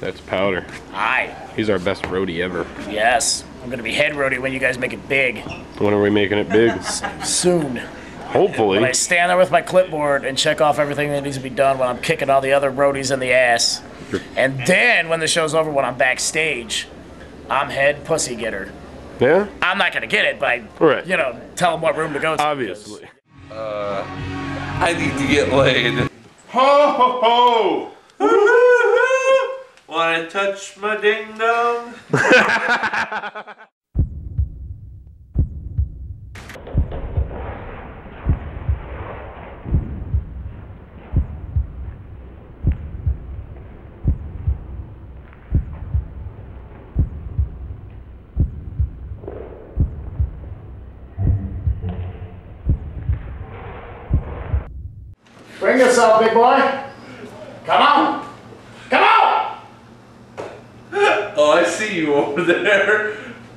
That's Powder. Hi. He's our best roadie ever. Yes. I'm gonna be head roadie when you guys make it big. When are we making it big? Soon. Hopefully. When I stand there with my clipboard and check off everything that needs to be done when I'm kicking all the other roadies in the ass. And then when the show's over, when I'm backstage, I'm head pussy getter. Yeah? I'm not gonna get it, but Right. you know, tell them what room to go to. Obviously. I need to get laid. Ho ho ho! Wanna touch my ding dong? Bring yourself, big boy. Come on. Come on! Oh, I see you over there.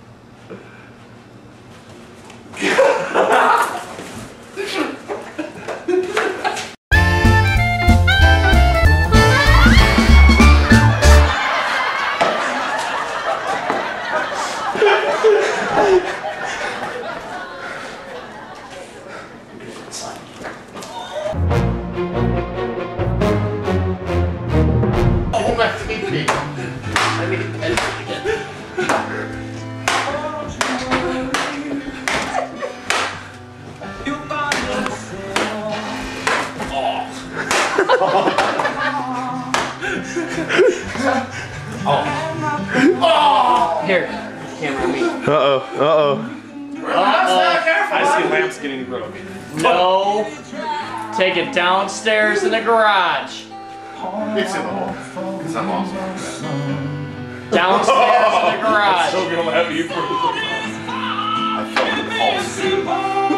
Here, camera me. Uh-oh, uh-oh. I see lamps getting broken. No. Take it downstairs in the garage. It's in the hole. Because I'm awesome. Downstairs in the garage. So gonna have you for I felt the pulse, dude.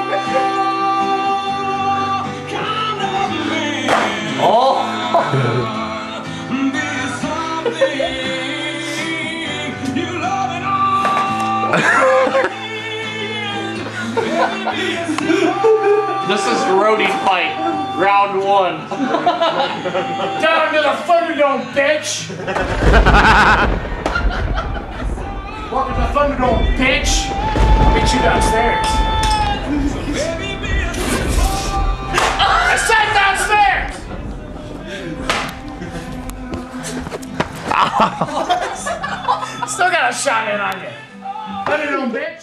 Oh. This is roadie fight, round one. Down to the Thunderdome, bitch! Welcome to the Thunderdome, bitch! I'll meet you downstairs. I said downstairs! Still got a shot in on you. Thunderdome, bitch!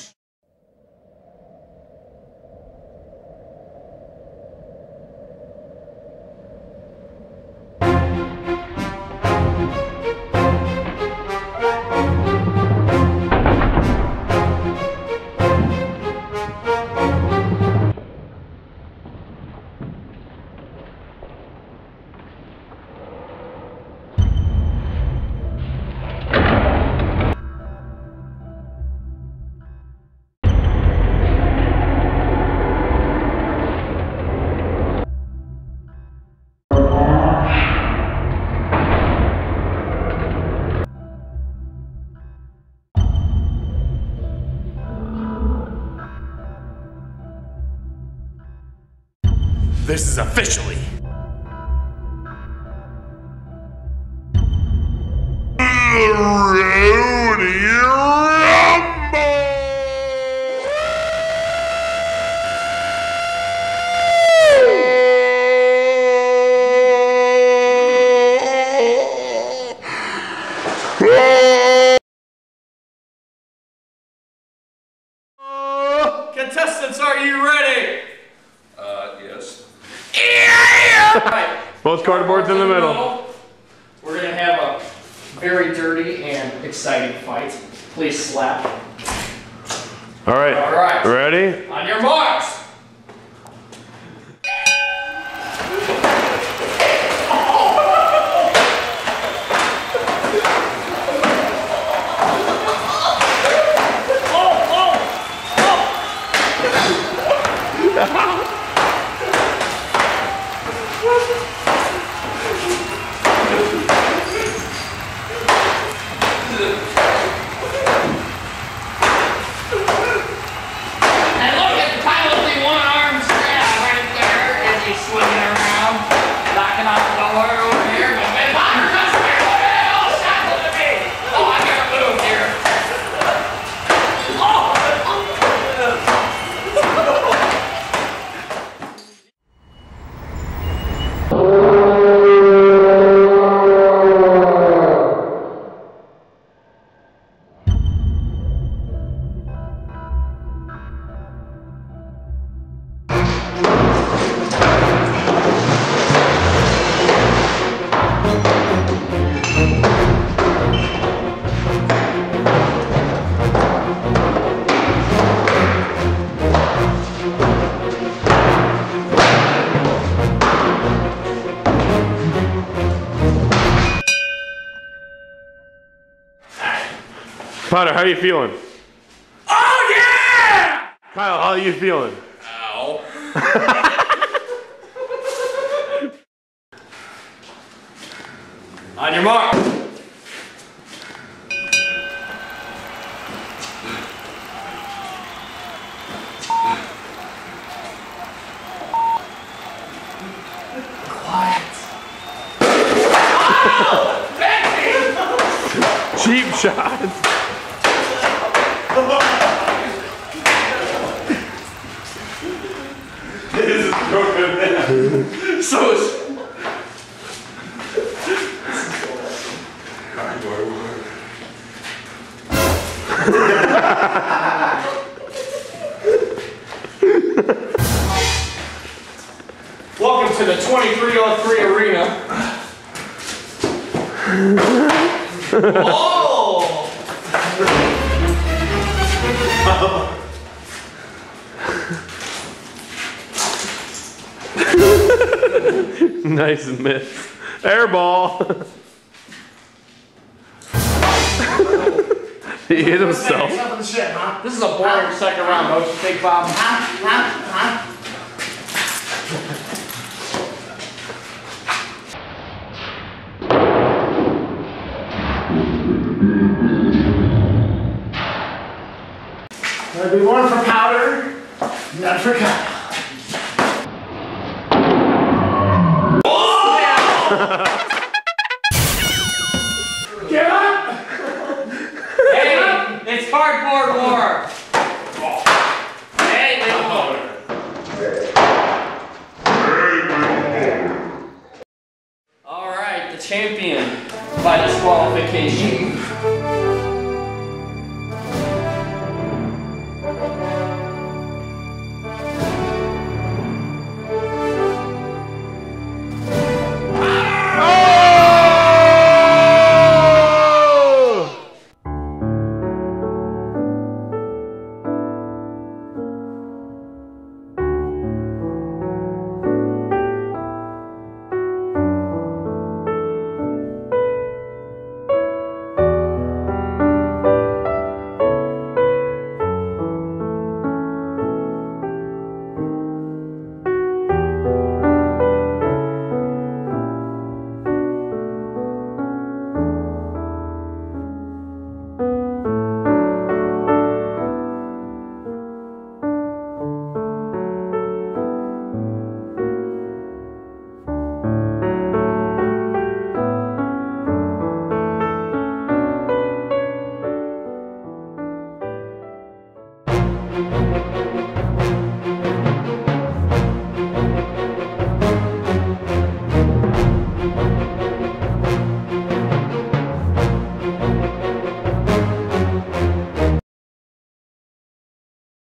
This is officially Contestants, are you ready? Yes. Alright. Both cardboards in the middle. We're gonna have a very dirty and exciting fight. Please slap. All right. All right. Ready? On your marks. And look at the pile Potter, how you feeling? Oh yeah! Kyle, how are you feeling? Ow. On your mark. Cheap shots. This is broken. So is. Welcome to the 2303 arena. Oh! Nice miss. Airball. He hit himself. Something shit, huh? This is a boring second round, don't you think, Bob? There'll be one for Powder, none for Kyle. Get up! Hey, it's cardboard war. Hey, all right, the champion by disqualification.